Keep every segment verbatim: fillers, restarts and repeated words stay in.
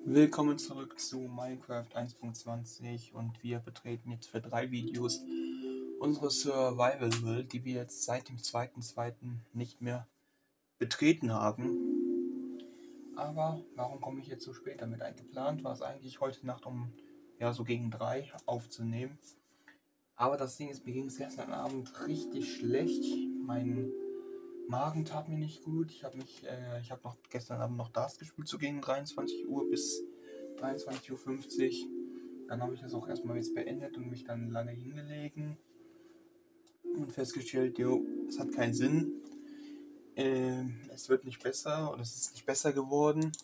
Willkommen zurück zu Minecraft eins Punkt zwanzig und wir betreten jetzt für drei Videos unsere Survival World, die wir jetzt seit dem zweiten zweiten nicht mehr betreten haben. Aber warum komme ich jetzt so spät damit? Eingeplant war es eigentlich heute Nacht um ja so gegen drei aufzunehmen. Aber das Ding ist, mir ging es gestern Abend richtig schlecht. Mein Magen tat mir nicht gut. Ich habe mich, äh, ich habe noch gestern Abend noch Dart gespielt, so gegen dreiundzwanzig Uhr bis dreiundzwanzig Uhr fünfzig. Dann habe ich das auch erstmal jetzt beendet und mich dann lange hingelegen und festgestellt, jo, es hat keinen Sinn. Ähm, es wird nicht besser und es ist nicht besser geworden.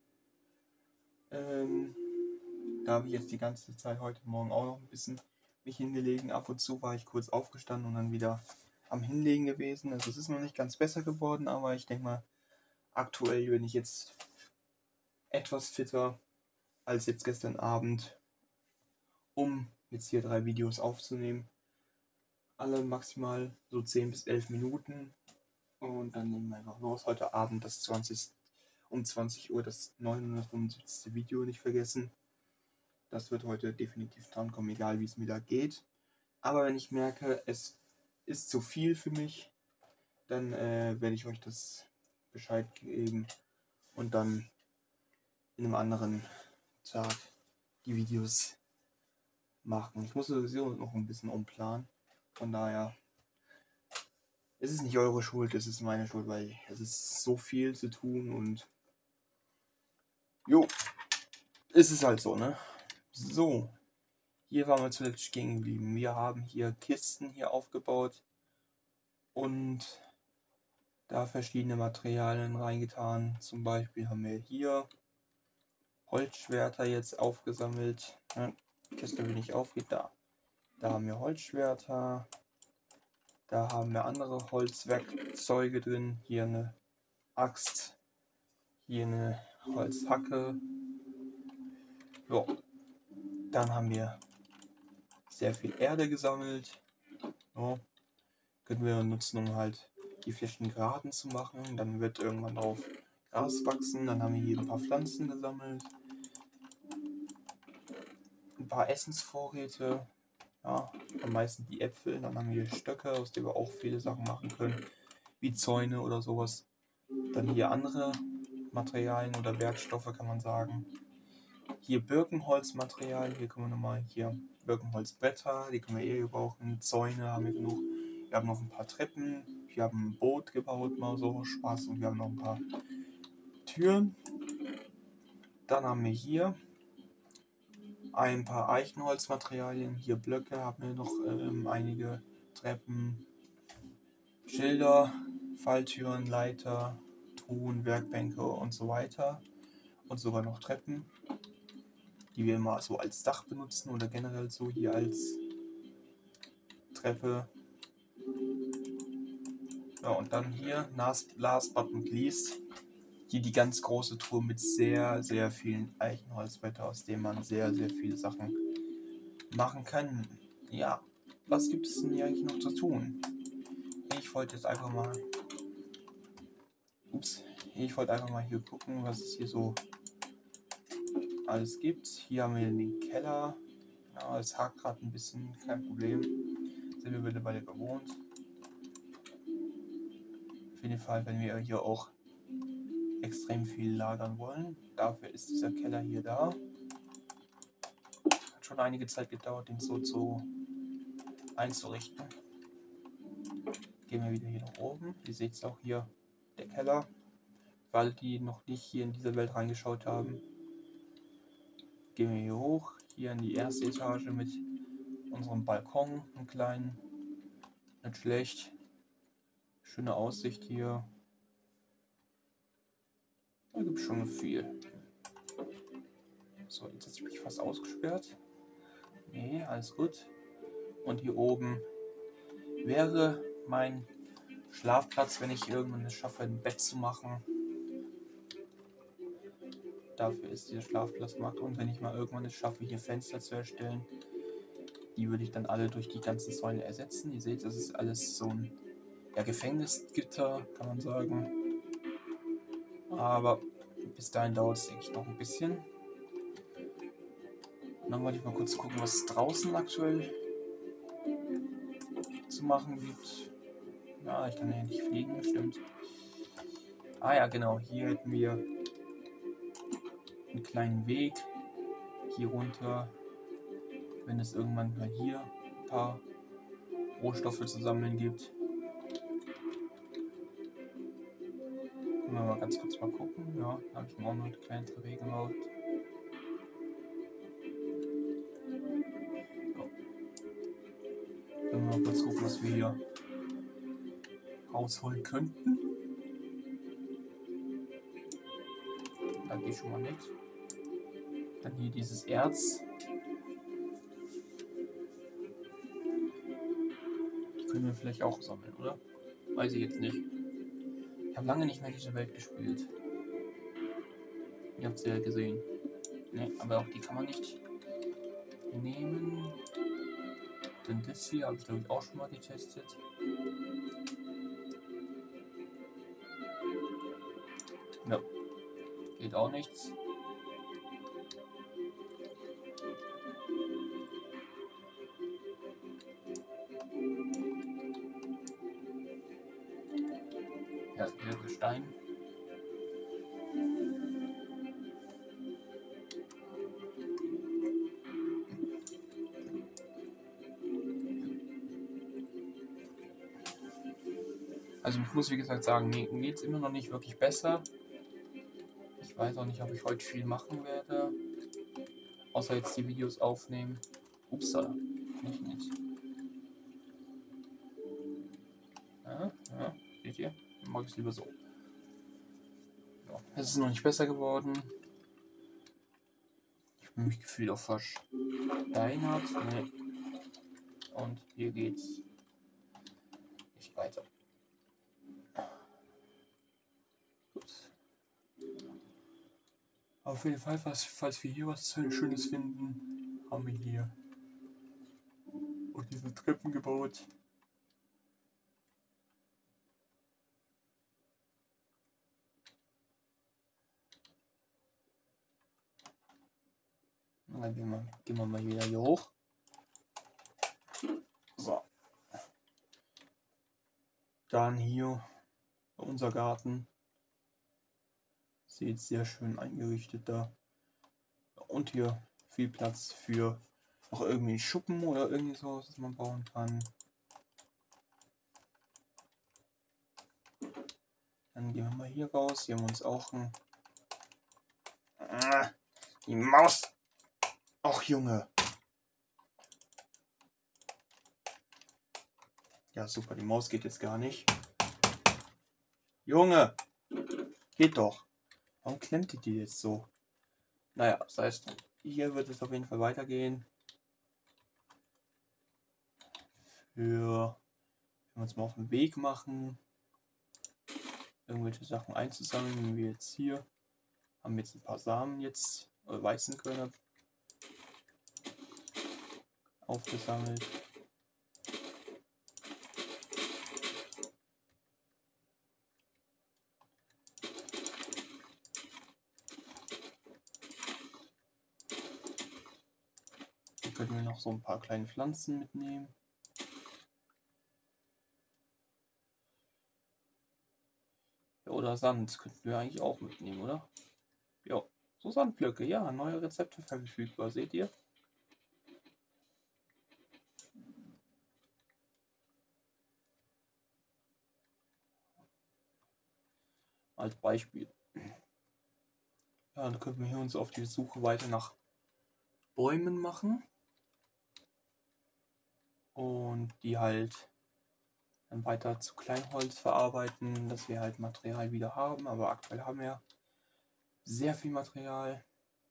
Ähm, da habe ich jetzt die ganze Zeit heute Morgen auch noch ein bisschen mich hingelegen. Ab und zu war ich kurz aufgestanden und dann wieder am Hinlegen gewesen. Also es ist noch nicht ganz besser geworden, aber ich denke mal, aktuell bin ich jetzt etwas fitter als jetzt gestern Abend, um jetzt hier drei Videos aufzunehmen. Alle maximal so zehn bis elf Minuten. Und dann nehmen wir einfach los. Heute Abend das zwanzig, um zwanzig Uhr das neunhundertfünfundsiebzigste Video nicht vergessen. Das wird heute definitiv drankommen, egal wie es mir da geht. Aber wenn ich merke, es ist zu viel für mich, dann äh, werde ich euch das Bescheid geben und dann in einem anderen Tag die Videos machen. Ich muss sowieso noch ein bisschen umplanen. Von daher, es ist nicht eure Schuld, es ist meine Schuld, weil es ist so viel zu tun und jo, es ist halt so, ne? So, hier waren wir zuletzt stehen geblieben. Wir haben hier Kisten hier aufgebaut und da verschiedene Materialien reingetan. Zum Beispiel haben wir hier Holzschwerter jetzt aufgesammelt. Ja, Kiste will nicht aufgeht, da. Da haben wir Holzschwerter. Da haben wir andere Holzwerkzeuge drin. Hier eine Axt. Hier eine Holzhacke. So. Dann haben wir sehr viel Erde gesammelt. So. Können wir nutzen, um halt die Flächen geraden zu machen. Dann wird irgendwann drauf Gras wachsen. Dann haben wir hier ein paar Pflanzen gesammelt. Ein paar Essensvorräte. Ja, am meisten die Äpfel. Dann haben wir Stöcke, aus denen wir auch viele Sachen machen können. Wie Zäune oder sowas. Dann hier andere Materialien oder Werkstoffe, kann man sagen. Hier Birkenholzmaterial. Hier können wir nochmal hier Birkenholzbretter. Die können wir eh gebrauchen. Zäune haben wir genug. Wir haben noch ein paar Treppen. Wir haben ein Boot gebaut, mal so Spaß. Und wir haben noch ein paar Türen. Dann haben wir hier ein paar Eichenholzmaterialien. Hier Blöcke haben wir noch ähm, einige Treppen, Schilder, Falltüren, Leiter, Truhen, Werkbänke und so weiter. Und sogar noch Treppen, die wir immer so als Dach benutzen oder generell so hier als Treppe. Ja, und dann hier, last but not least, hier die ganz große Truhe mit sehr, sehr vielen Eichenholzbretter, aus denen man sehr, sehr viele Sachen machen kann. Ja, was gibt es denn hier eigentlich noch zu tun? Ich wollte jetzt einfach mal, ups, ich wollte einfach mal hier gucken, was es hier so alles gibt. Hier haben wir den Keller. Ja, es hakt gerade ein bisschen, kein Problem. Sind wir mittlerweile bewohnt. Auf jeden Fall, wenn wir hier auch extrem viel lagern wollen. Dafür ist dieser Keller hier da. Hat schon einige Zeit gedauert, den so zu einzurichten. Gehen wir wieder hier nach oben. Ihr seht es auch hier, der Keller. Für alle, die noch nicht hier in diese Welt reingeschaut haben. Gehen wir hier hoch, hier in die erste Etage mit unserem Balkon, einen kleinen. Nicht schlecht. Schöne Aussicht hier. Da gibt es schon viel. So, jetzt ist mich fast ausgesperrt. Nee, alles gut. Und hier oben wäre mein Schlafplatz, wenn ich irgendwann es schaffe, ein Bett zu machen. Dafür ist dieser Schlafplatz gemacht. Und wenn ich mal irgendwann es schaffe, hier Fenster zu erstellen, die würde ich dann alle durch die ganzen Säulen ersetzen. Ihr seht, das ist alles so ein ja, Gefängnisgitter, kann man sagen. Aber bis dahin dauert es, denke ich, noch ein bisschen. Und dann wollte ich mal kurz gucken, was draußen aktuell zu machen gibt. Ja, ich kann ja nicht fliegen, stimmt. Ah ja, genau, hier hätten wir einen kleinen Weg hier runter, wenn es irgendwann mal hier ein paar Rohstoffe zu sammeln gibt. Können wir mal ganz kurz mal gucken. Ja, da habe ich mir auch noch eine kleine Treppe gebaut. So. Können wir mal kurz gucken, was wir hier rausholen könnten. Da geht schon mal nichts. Dann hier dieses Erz. Die können wir vielleicht auch sammeln, oder? Weiß ich jetzt nicht. Ich habe lange nicht mehr diese Welt gespielt. Ihr habt sie ja gesehen. Ne, aber auch die kann man nicht nehmen. Denn das hier habe ich glaube ich auch schon mal getestet. Ja, geht auch nichts. Ja, hier ist Gestein. Also ich muss wie gesagt sagen, mir geht es immer noch nicht wirklich besser. Ich weiß auch nicht, ob ich heute viel machen werde. Außer jetzt die Videos aufnehmen. Upsa, nicht nicht. Ja, ja, seht ihr? Dann mache ich es lieber so. Ja, es ist noch nicht besser geworden. Ich bin mich gefühlt auch versteinert. Nee. Und hier geht's nicht weiter. Gut. Auf jeden Fall, falls, falls wir hier was Schönes finden, haben wir hier und diese Treppen gebaut. Dann gehen wir, gehen wir mal wieder hier hoch. So. Dann hier unser Garten. Sieht sehr schön eingerichtet da. Und hier viel Platz für noch irgendwie Schuppen oder irgendwie sowas, was man bauen kann. Dann gehen wir mal hier raus. Hier haben wir uns auch ein... Ah, die Maus! Ach Junge! Ja super, die Maus geht jetzt gar nicht. Junge! Geht doch! Warum klemmt die die jetzt so? Naja, das heißt, hier wird es auf jeden Fall weitergehen. Für, wenn wir uns mal auf den Weg machen, irgendwelche Sachen einzusammeln, wie wir jetzt hier, haben wir jetzt ein paar Samen jetzt, oder Weizenkörner aufgesammelt. Hier können wir noch so ein paar kleine Pflanzen mitnehmen. Ja, oder Sand könnten wir eigentlich auch mitnehmen, oder? Ja, so Sandblöcke, ja, neue Rezepte verfügbar, seht ihr? Als Beispiel. Ja, dann können wir hier uns auf die Suche weiter nach Bäumen machen. Und die halt dann weiter zu Kleinholz verarbeiten, dass wir halt Material wieder haben. Aber aktuell haben wir sehr viel Material.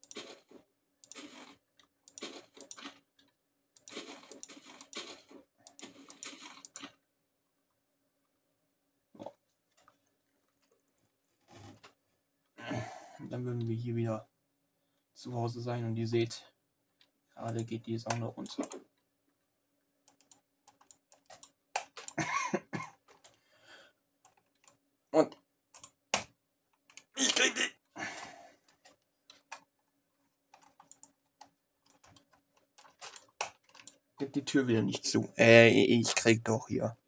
So. Dann würden wir hier wieder zu Hause sein und ihr seht, gerade geht die Sonne runter. Und ich krieg die. Geht die Tür wieder nicht zu. Äh, ich krieg doch hier.